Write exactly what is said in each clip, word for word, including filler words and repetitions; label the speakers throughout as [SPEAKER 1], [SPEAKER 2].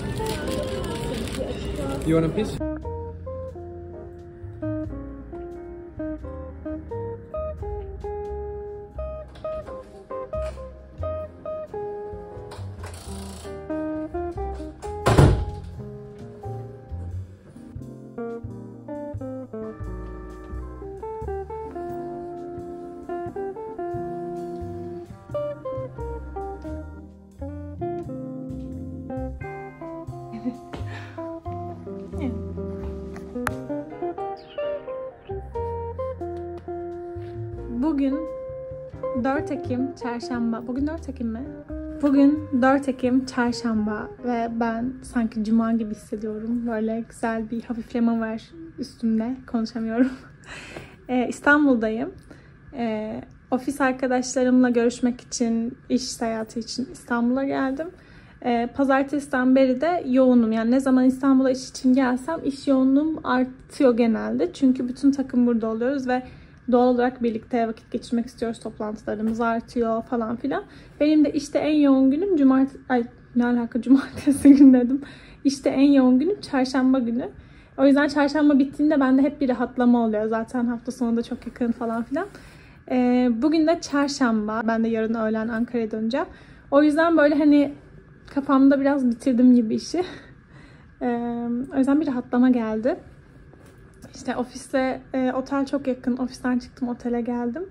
[SPEAKER 1] You want a piece?
[SPEAKER 2] Bugün dört Ekim Çarşamba. Bugün dört Ekim mi? Bugün dört Ekim Çarşamba ve ben sanki Cuma gibi hissediyorum. Böyle güzel bir hafifleme var üstümde. Konuşamıyorum. ee, İstanbul'dayım. Ee, ofis arkadaşlarımla görüşmek için, iş seyahati için İstanbul'a geldim. Ee, Pazartesiden beri de yoğunum. Yani ne zaman İstanbul'a iş için gelsem iş yoğunluğum artıyor genelde. Çünkü bütün takım burada oluyoruz ve doğal olarak birlikte vakit geçirmek istiyoruz. Toplantılarımız artıyor falan filan. Benim de işte en yoğun günüm cumartesi... Ay ne alaka cumartesi günü dedim. İşte en yoğun günüm çarşamba günü. O yüzden çarşamba bittiğinde bende hep bir rahatlama oluyor. Zaten hafta sonu da çok yakın falan filan. Ee, bugün de çarşamba. Ben de yarın öğlen Ankara'ya döneceğim. O yüzden böyle hani kafamda biraz bitirdim gibi işi. Ee, o yüzden bir rahatlama geldi. İşte ofisle e, otel çok yakın. Ofisten çıktım, otele geldim.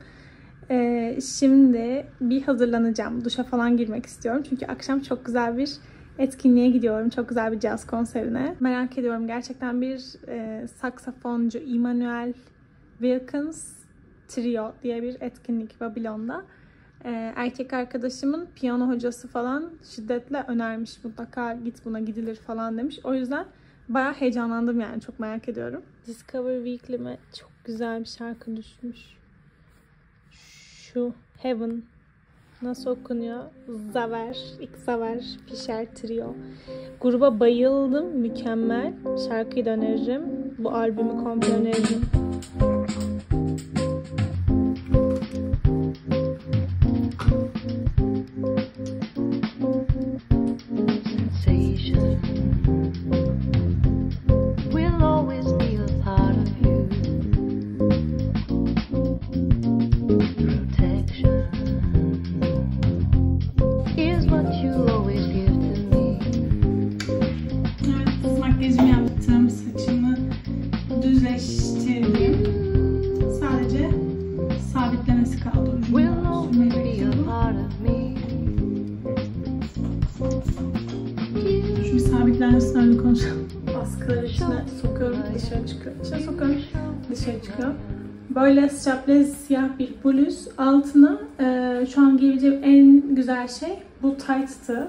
[SPEAKER 2] E, şimdi bir hazırlanacağım. Duşa falan girmek istiyorum. Çünkü akşam çok güzel bir etkinliğe gidiyorum. Çok güzel bir caz konserine. Merak ediyorum. Gerçekten bir e, saksafoncu Immanuel Wilkins Trio diye bir etkinlik Babilon'da. E, erkek arkadaşımın piyano hocası falan şiddetle önermiş. Mutlaka git buna gidilir falan demiş. O yüzden bayağı heyecanlandım yani. Çok merak ediyorum. Discover Weekly'me çok güzel bir şarkı düşmüş. Şu Heaven. Nasıl okunuyor? Zaver. İlk Zaver. Fischer Trio. Gruba bayıldım. Mükemmel. Şarkıyı da öneririm. Bu albümü komple öneririm. Sabitlenmesinden konuşalım. Askıları içine sokuyorum, dışarı çıkıyor. İçine sokuyorum, dışarı çıkıyor. Böyle strapless siyah bir bluz. Altına e, şu an giyebileceğim en güzel şey bu tight'tı.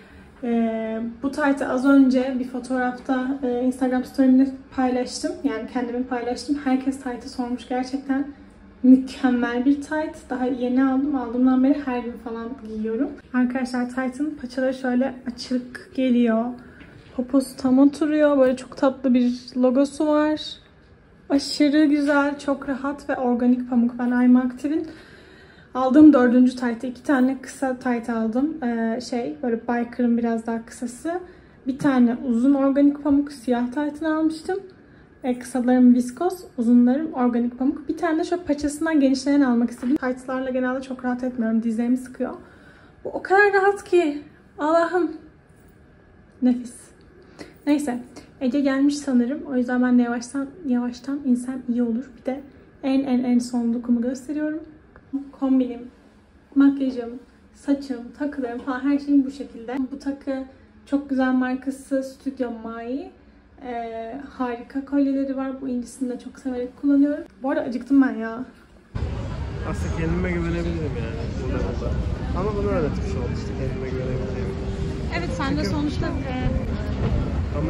[SPEAKER 2] E, bu tight'ı az önce bir fotoğrafta e, Instagram story'imde paylaştım. Yani kendimi paylaştım. Herkes tight'ı sormuş. Gerçekten mükemmel bir tight. Daha yeni aldım. Aldığımdan beri her gün falan giyiyorum. Arkadaşlar tight'ın paçaları şöyle açık geliyor. Poposu tam oturuyor. Böyle çok tatlı bir logosu var. Aşırı güzel, çok rahat ve organik pamuk. Ben I'm Active'in aldığım dördüncü tight'ı. iki tane kısa tight aldım. Ee, şey böyle biker'ın biraz daha kısası. Bir tane uzun organik pamuk siyah tight'ını almıştım. Ee, kısalarım viskos, uzunlarım organik pamuk. Bir tane de şöyle paçasından genişleyen almak istedim. Tight'larla genelde çok rahat etmiyorum. Dizlerimi sıkıyor. Bu o kadar rahat ki. Allah'ım. Nefis. Neyse. Ece gelmiş sanırım. O yüzden ben de yavaştan yavaştan insem iyi olur. Bir de en en en son lookumu gösteriyorum. Kombinim, makyajım, saçım, takılarım falan her şeyim bu şekilde. Bu takı çok güzel markası Studio Mai. Ee, harika kolyeleri var. Bu incisini de çok severek kullanıyorum. Bu arada acıktım ben ya.
[SPEAKER 1] Aslında kendime güvenebilirim yani. Burada burada. Ama bunu öğretmiş oldu işte kendime güvenebileceğim.
[SPEAKER 2] Evet sen
[SPEAKER 1] Çünkü...
[SPEAKER 2] de sonuçta... E...
[SPEAKER 1] Ama...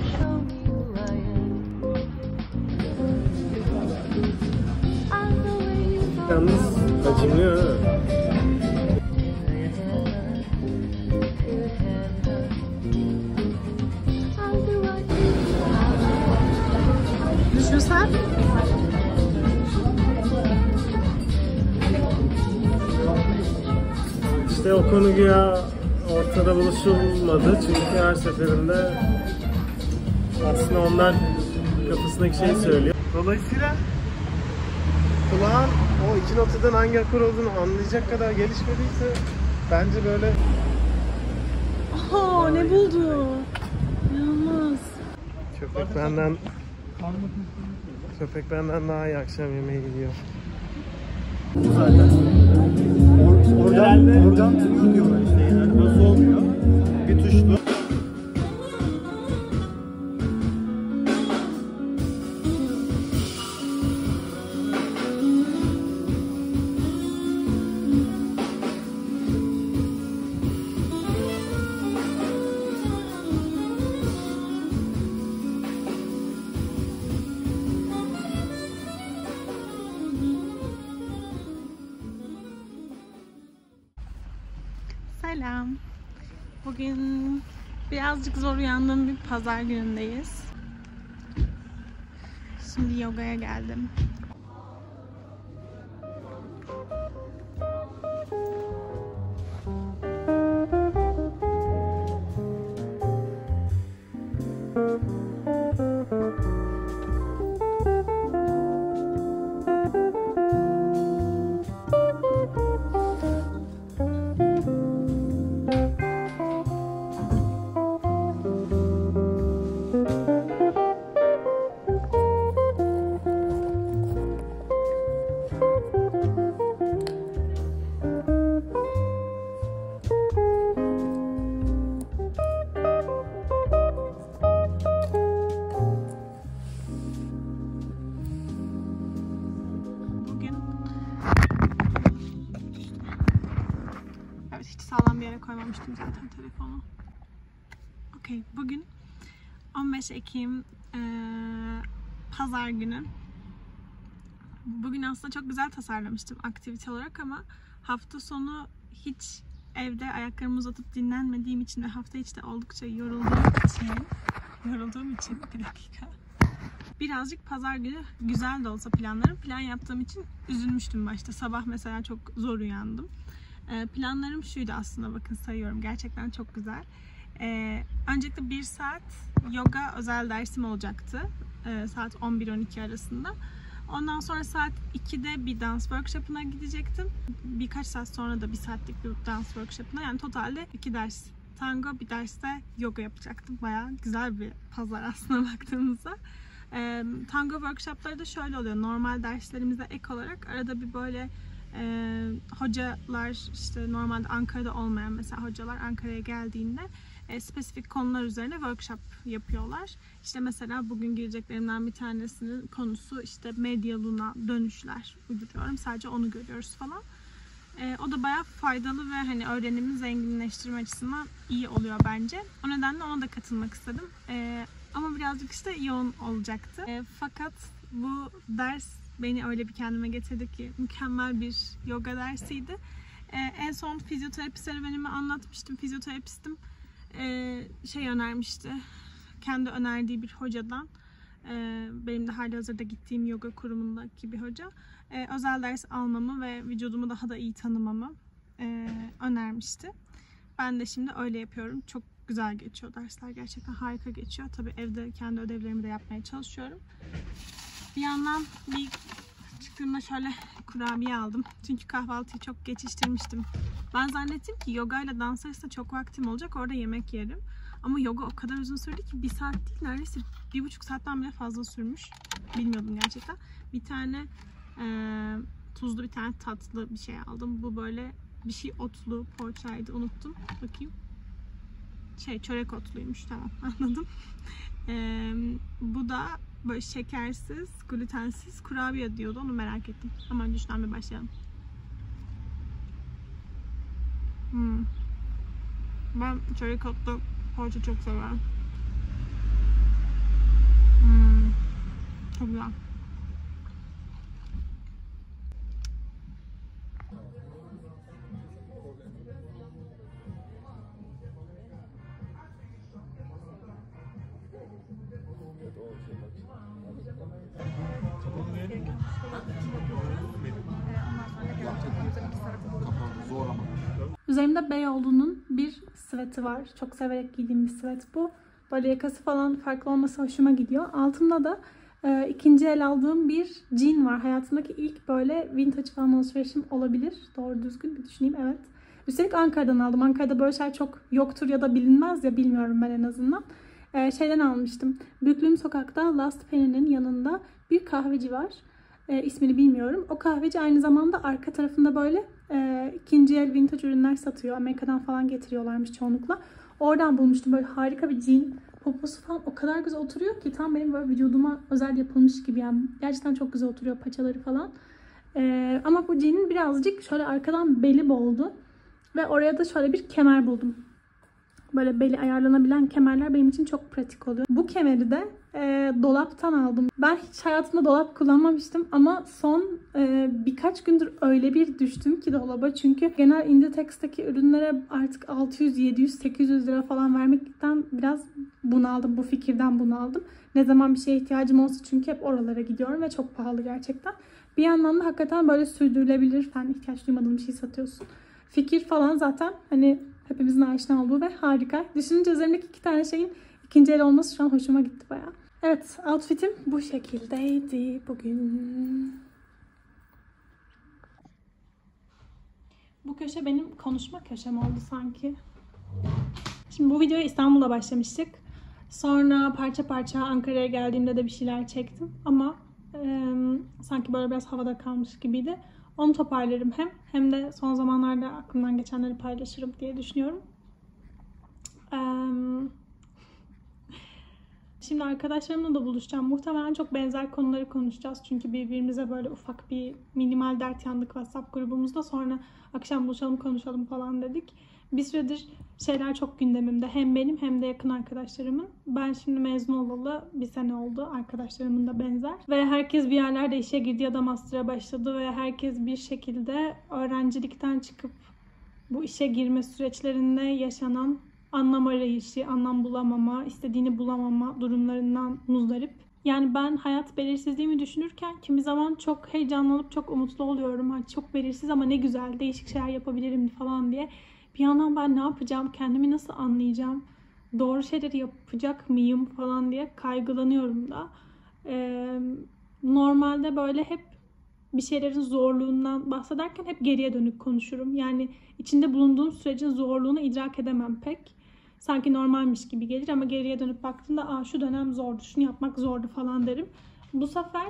[SPEAKER 1] Yalnız acımlıyor ha.
[SPEAKER 2] Düşünsen.
[SPEAKER 1] İşte o konu güya ortada buluşulmadı çünkü her seferinde aslında onlar kafasındaki şeyi söylüyor. Dolayısıyla kulağın o iki notadan hangi akor olduğunu anlayacak kadar gelişmediyse bence böyle...
[SPEAKER 2] Oha, ne buldu? İnanılmaz.
[SPEAKER 1] Köpek benden köpek benden daha iyi akşam yemeği gidiyor.
[SPEAKER 3] Zaten. Or oradan, oradan tınıyor diyorlar işte yani. Nasıl olmuyor? Bir tuşlu.
[SPEAKER 2] Selam. Bugün birazcık zor uyandığım bir pazar günündeyiz. Şimdi yogaya geldim. Sağlam bir yere koymamıştım zaten telefonu. Okey, bugün on beş Ekim ee, Pazar günü. Bugün aslında çok güzel tasarlamıştım aktivite olarak ama hafta sonu hiç evde ayaklarımı uzatıp dinlenmediğim için ve hafta içi de oldukça yorulduğum için yorulduğum için bir dakika birazcık pazar günü güzel de olsa planlarım plan yaptığım için üzülmüştüm başta. Sabah mesela çok zor uyandım. Planlarım şuydu aslında, bakın sayıyorum, gerçekten çok güzel. Ee, öncelikle bir saat yoga özel dersim olacaktı. Ee, saat on bir on iki arasında. Ondan sonra saat ikide bir dans workshop'una gidecektim. Birkaç saat sonra da bir saatlik bir dans workshop'una. Yani totalde iki ders tango, bir derste yoga yapacaktım. Bayağı güzel bir pazar aslında baktığımızda. Ee, tango workshop'ları da şöyle oluyor. Normal derslerimize ek olarak arada bir böyle Ee, hocalar, işte normalde Ankara'da olmayan mesela hocalar Ankara'ya geldiğinde e, spesifik konular üzerine workshop yapıyorlar. İşte mesela bugün gireceklerimden bir tanesinin konusu işte Media Luna dönüşler, uyduruyorum. Sadece onu görüyoruz falan. E, o da bayağı faydalı ve hani öğrenimi zenginleştirme açısından iyi oluyor bence. O nedenle ona da katılmak istedim. E, ama birazcık işte yoğun olacaktı. E, fakat bu ders beni öyle bir kendime getirdi ki mükemmel bir yoga dersiydi. Ee, en son fizyoterapi serüvenimi anlatmıştım. Fizyoterapistim ee, şey önermişti. Kendi önerdiği bir hocadan. Ee, benim de halihazırda gittiğim yoga kurumundaki bir hoca. Ee, özel ders almamı ve vücudumu daha da iyi tanımamı e, önermişti. Ben de şimdi öyle yapıyorum. Çok güzel geçiyor dersler. Gerçekten harika geçiyor. Tabii evde kendi ödevlerimi de yapmaya çalışıyorum. Bir yandan bir çıktığımda şöyle kurabiye aldım. Çünkü kahvaltıyı çok geçiştirmiştim. Ben zannettim ki yoga ile dans arasında çok vaktim olacak. Orada yemek yerim. Ama yoga o kadar uzun sürdü ki bir saat değil, neredeyse bir buçuk saatten bile fazla sürmüş. Bilmiyordum gerçekten. Bir tane e, tuzlu bir tane tatlı bir şey aldım. Bu böyle bir şey otlu poğaçaydı. Unuttum. Bakayım. Şey çörek otluymuş. Tamam, anladım. E, bu da böyle şekersiz, glutensiz kurabiye diyordu. Onu merak ettim. Ama önce şuradan bir başlayalım. Hmm. Ben çörek otlu poğaça çok severim. Hmm. Çok güzel. Üzerimde Beyoğlu'nun bir siveti var. Çok severek giydiğim bir sivet bu. Böyle yakası falan farklı olması hoşuma gidiyor. Altımda da e, ikinci el aldığım bir jean var. Hayatımdaki ilk böyle vintage falan alışverişim olabilir. Doğru düzgün bir düşüneyim, evet. Üstelik Ankara'dan aldım. Ankara'da böyle şeyler çok yoktur ya da bilinmez ya, bilmiyorum ben en azından. Ee, şeyden almıştım. Büyüklüğüm Sokak'ta Last Penny'nin yanında bir kahveci var. Ee, ismini bilmiyorum. O kahveci aynı zamanda arka tarafında böyle e, ikinci el vintage ürünler satıyor. Amerika'dan falan getiriyorlarmış çoğunlukla. Oradan bulmuştum. Böyle harika bir jean. Poposu falan o kadar güzel oturuyor ki tam benim böyle vücuduma özel yapılmış gibi. Yani gerçekten çok güzel oturuyor paçaları falan. Ee, ama bu jean'in birazcık şöyle arkadan beli boldu. Ve oraya da şöyle bir kemer buldum. Böyle beli ayarlanabilen kemerler benim için çok pratik oluyor. Bu kemeri de e, dolaptan aldım. Ben hiç hayatımda dolap kullanmamıştım ama son e, birkaç gündür öyle bir düştüm ki dolaba. Çünkü genel Inditex'teki ürünlere artık altı yüz, yedi yüz, sekiz yüz lira falan vermekten biraz bunaldım. Bu fikirden bunaldım. Ne zaman bir şeye ihtiyacım olsa çünkü hep oralara gidiyorum ve çok pahalı gerçekten. Bir yandan da hakikaten böyle sürdürülebilir, sen ihtiyaç duymadığın bir şey satıyorsun. Fikir falan zaten hani hepimizin aşina olduğu ve harika. Düşününce üzerimdeki iki tane şeyin ikinci el olması şu an hoşuma gitti bayağı. Evet, outfitim bu şekildeydi bugün. Bu köşe benim konuşma köşem oldu sanki. Şimdi bu videoya İstanbul'da başlamıştık. Sonra parça parça Ankara'ya geldiğimde de bir şeyler çektim. Ama e, sanki böyle biraz havada kalmış gibiydi. Onu toparlarım hem. Hem de son zamanlarda aklımdan geçenleri paylaşırım diye düşünüyorum. Ee, şimdi arkadaşlarımla da buluşacağım. Muhtemelen çok benzer konuları konuşacağız. Çünkü birbirimize böyle ufak bir minimal dert yandık WhatsApp grubumuzda. Sonra akşam buluşalım konuşalım falan dedik. Bir süredir şeyler çok gündemimde. Hem benim hem de yakın arkadaşlarımın. Ben şimdi mezun olalı bir sene oldu. Arkadaşlarımın da benzer. Ve herkes bir yerlerde işe girdi ya da master'a başladı. Ve herkes bir şekilde öğrencilikten çıkıp bu işe girme süreçlerinde yaşanan anlam arayışı, anlam bulamama, istediğini bulamama durumlarından muzdarip. Yani ben hayat belirsizliğimi düşünürken kimi zaman çok heyecanlanıp çok umutlu oluyorum. Hani çok belirsiz ama ne güzel, değişik şeyler yapabilirim falan diye. Bir yandan ben ne yapacağım, kendimi nasıl anlayacağım, doğru şeyleri yapacak mıyım falan diye kaygılanıyorum da. Ee, normalde böyle hep bir şeylerin zorluğundan bahsederken hep geriye dönük konuşurum. Yani içinde bulunduğum sürecin zorluğunu idrak edemem pek. Sanki normalmiş gibi gelir ama geriye dönüp baktığımda aa şu dönem zordu, şunu yapmak zordu falan derim. Bu sefer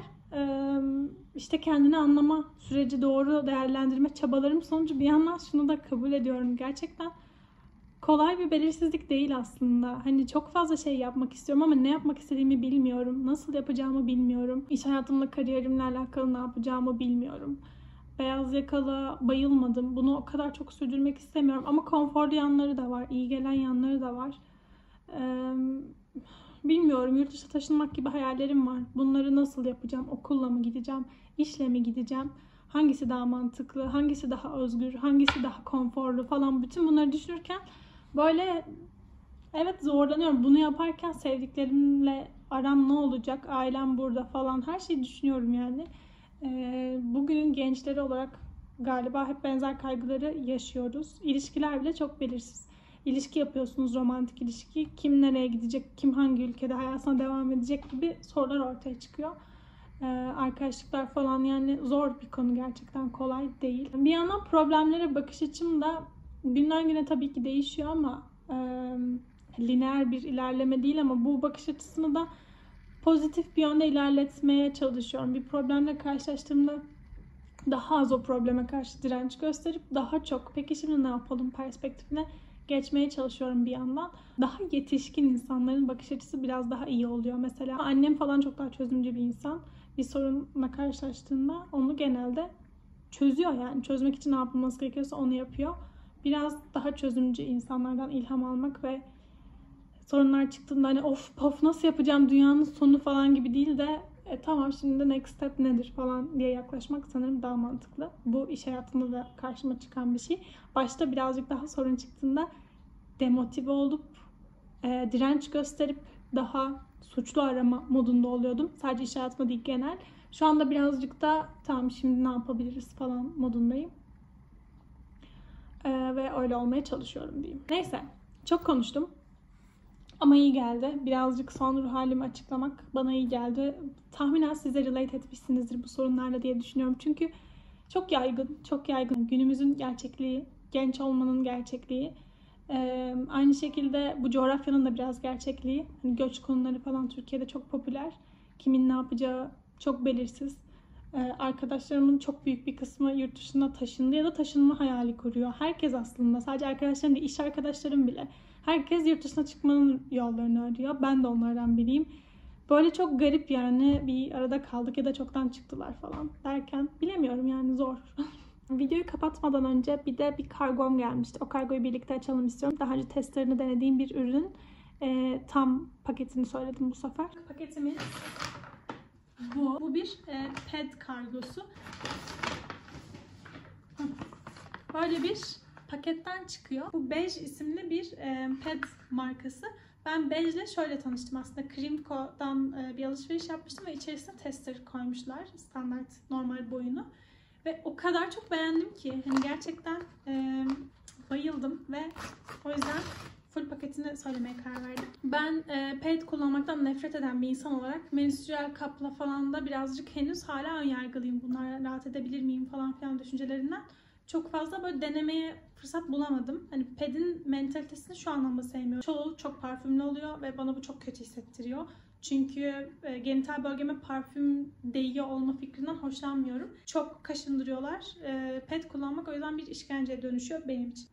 [SPEAKER 2] işte kendini anlama süreci doğru değerlendirme çabalarım sonucu bir yandan şunu da kabul ediyorum. Gerçekten kolay bir belirsizlik değil aslında. Hani çok fazla şey yapmak istiyorum ama ne yapmak istediğimi bilmiyorum. Nasıl yapacağımı bilmiyorum. İş hayatımla, kariyerimle alakalı ne yapacağımı bilmiyorum. Beyaz yakalı bayılmadım. Bunu o kadar çok sürdürmek istemiyorum. Ama konforlu yanları da var. İyi gelen yanları da var. Ee, bilmiyorum. Yurt dışına taşınmak gibi hayallerim var. Bunları nasıl yapacağım? Okulla mı gideceğim? İşle mi gideceğim? Hangisi daha mantıklı? Hangisi daha özgür? Hangisi daha konforlu falan. Bütün bunları düşünürken böyle evet zorlanıyorum. Bunu yaparken sevdiklerimle aram ne olacak? Ailem burada falan. Her şeyi düşünüyorum yani. Bugünün gençleri olarak galiba hep benzer kaygıları yaşıyoruz. İlişkiler bile çok belirsiz. İlişki yapıyorsunuz, romantik ilişki. Kim nereye gidecek, kim hangi ülkede hayatına devam edecek gibi sorular ortaya çıkıyor. Ee, arkadaşlıklar falan yani zor bir konu, gerçekten kolay değil. Bir yandan problemlere bakış açım da günden güne tabii ki değişiyor ama e, lineer bir ilerleme değil ama bu bakış açısını da pozitif bir yönde ilerletmeye çalışıyorum. Bir problemle karşılaştığımda daha az o probleme karşı direnç gösterip daha çok peki şimdi ne yapalım perspektifine geçmeye çalışıyorum bir yandan. Daha yetişkin insanların bakış açısı biraz daha iyi oluyor. Mesela annem falan çok daha çözümcü bir insan. Bir sorunla karşılaştığında onu genelde çözüyor yani. Çözmek için ne yapılması gerekiyorsa onu yapıyor. Biraz daha çözümcü insanlardan ilham almak ve sorunlar çıktığında hani of pof nasıl yapacağım dünyanın sonu falan gibi değil de e, tamam şimdi next step nedir falan diye yaklaşmak sanırım daha mantıklı. Bu iş hayatında da karşıma çıkan bir şey. Başta birazcık daha sorun çıktığında demotive olup e, direnç gösterip daha suçlu arama modunda oluyordum. Sadece iş hayatında değil genel. Şu anda birazcık da tamam şimdi ne yapabiliriz falan modundayım. E, ve öyle olmaya çalışıyorum diyeyim. Neyse. Çok konuştum. Ama iyi geldi. Birazcık son ruh halimi açıklamak bana iyi geldi. Tahminen siz de relate etmişsinizdir bu sorunlarla diye düşünüyorum. Çünkü çok yaygın, çok yaygın. Günümüzün gerçekliği, genç olmanın gerçekliği. Ee, aynı şekilde bu coğrafyanın da biraz gerçekliği. Hani göç konuları falan Türkiye'de çok popüler. Kimin ne yapacağı çok belirsiz. Ee, arkadaşlarımın çok büyük bir kısmı yurt dışına taşındı ya da taşınma hayali kuruyor. Herkes aslında, sadece arkadaşlarım değil, iş arkadaşlarım bile. Herkes yurt dışına çıkmanın yollarını arıyor. Ben de onlardan biriyim. Böyle çok garip yani, bir arada kaldık ya da çoktan çıktılar falan derken bilemiyorum yani, zor. Videoyu kapatmadan önce bir de bir kargom gelmişti. O kargoyu birlikte açalım istiyorum. Daha önce testlerini denediğim bir ürün. Ee, tam paketini söyledim bu sefer. Paketimiz bu. Bu bir e, ped kargosu. Böyle bir paketten çıkıyor. Bu Bej isimli bir e, ped markası. Ben Bej'le şöyle tanıştım aslında. Crimco'dan e, bir alışveriş yapmıştım ve içerisine tester koymuşlar. Standart normal boyunu. Ve o kadar çok beğendim ki hani gerçekten e, bayıldım ve o yüzden full paketini söylemeye karar verdim. Ben e, ped kullanmaktan nefret eden bir insan olarak menstrüel kapla falan da birazcık henüz hala önyargılıyım. Bunlarla rahat edebilir miyim falan filan düşüncelerinden. Çok fazla böyle denemeye fırsat bulamadım. Hani pedin mentalitesini şu anlamda sevmiyorum. Çoğu çok parfümlü oluyor ve bana bu çok kötü hissettiriyor. Çünkü e, genital bölgeme parfüm değiyor olma fikrinden hoşlanmıyorum. Çok kaşındırıyorlar. E, ped kullanmak o yüzden bir işkenceye dönüşüyor benim için.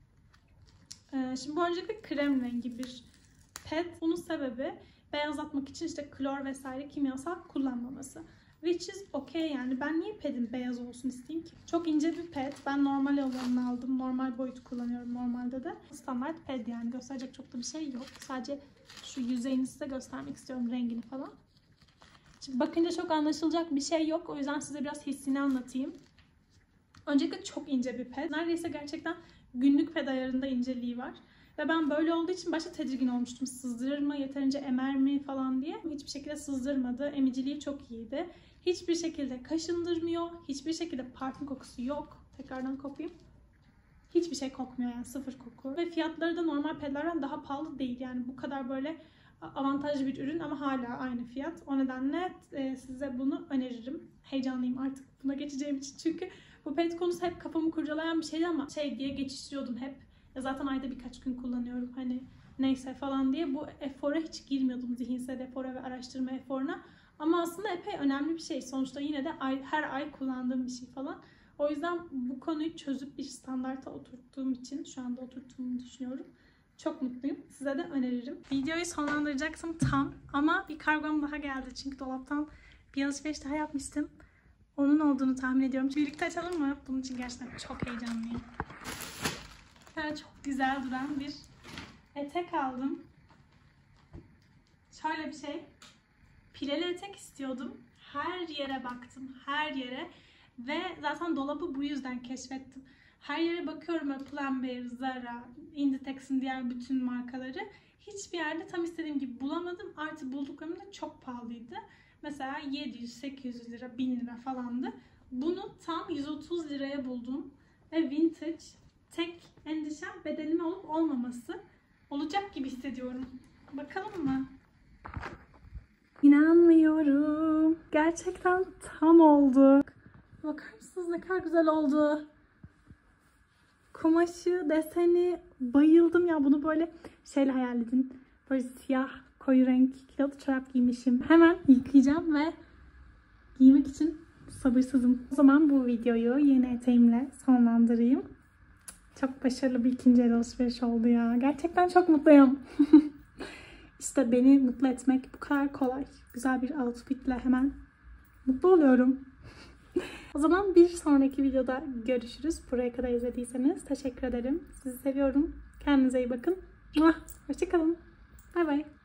[SPEAKER 2] E, şimdi bu öncelikle krem rengi bir ped. Bunun sebebi beyazlatmak için işte klor vesaire kimyasal kullanmaması. Which is okay yani. Ben niye pedin beyaz olsun isteyeyim ki? Çok ince bir ped. Ben normal olanını aldım. Normal boyutu kullanıyorum normalde de. Standart ped yani. Gösterecek çok da bir şey yok. Sadece şu yüzeyini size göstermek istiyorum. Rengini falan. Şimdi bakınca çok anlaşılacak bir şey yok. O yüzden size biraz hissini anlatayım. Öncelikle çok ince bir ped. Neredeyse gerçekten günlük ped ayarında inceliği var. Ve ben böyle olduğu için başta tedirgin olmuştum. Sızdırır mı, yeterince emer mi falan diye. Hiçbir şekilde sızdırmadı. Emiciliği çok iyiydi. Hiçbir şekilde kaşındırmıyor. Hiçbir şekilde parfüm kokusu yok. Tekrardan kokayım. Hiçbir şey kokmuyor yani, sıfır koku. Ve fiyatları da normal pedlerden daha pahalı değil. Yani bu kadar böyle avantajlı bir ürün ama hala aynı fiyat. O nedenle e, size bunu öneririm. Heyecanlıyım artık buna geçeceğim için. Çünkü bu ped konusu hep kafamı kurcalayan bir şeydi ama şey diye geçiştiriyordum hep. Ya zaten ayda birkaç gün kullanıyorum hani neyse falan diye. Bu efora hiç girmiyordum, zihinsel efora ve araştırma eforuna. Ama aslında epey önemli bir şey. Sonuçta yine de ay, her ay kullandığım bir şey falan. O yüzden bu konuyu çözüp bir standarta oturttuğum için, şu anda oturttuğumu düşünüyorum. Çok mutluyum. Size de öneririm. Videoyu sonlandıracaktım tam ama bir kargom daha geldi. Çünkü dolaptan bir alışveriş daha yapmıştım. Onun olduğunu tahmin ediyorum. Birlikte açalım mı? Bunun için gerçekten çok heyecanlıyım. Böyle çok güzel duran bir etek aldım. Şöyle bir şey. Pileli etek istiyordum. Her yere baktım. Her yere. Ve zaten dolabı bu yüzden keşfettim. Her yere bakıyorum. Pull&Bear, Zara, Inditex'in diğer bütün markaları. Hiçbir yerde tam istediğim gibi bulamadım. Artı bulduklarım da çok pahalıydı. Mesela yedi yüz sekiz yüz lira, bin lira falandı. Bunu tam yüz otuz liraya buldum. Ve vintage. Tek endişem bedenime olup olmaması. Olacak gibi hissediyorum. Bakalım mı? İnanmıyorum. Gerçekten tam oldu. Bakar mısınız ne kadar güzel oldu. Kumaşı, deseni bayıldım ya. Bunu böyle şeyle hayal edin. Böyle siyah, koyu renk kilotlu çorap giymişim. Hemen yıkayacağım ve giymek için sabırsızım. O zaman bu videoyu yeni eteğimle sonlandırayım. Çok başarılı bir ikinci el alışveriş oldu ya. Gerçekten çok mutluyum. İşte beni mutlu etmek bu kadar kolay. Güzel bir outfitle hemen mutlu oluyorum. O zaman bir sonraki videoda görüşürüz. Buraya kadar izlediyseniz teşekkür ederim. Sizi seviyorum. Kendinize iyi bakın. Hoşça kalın. Bay bay.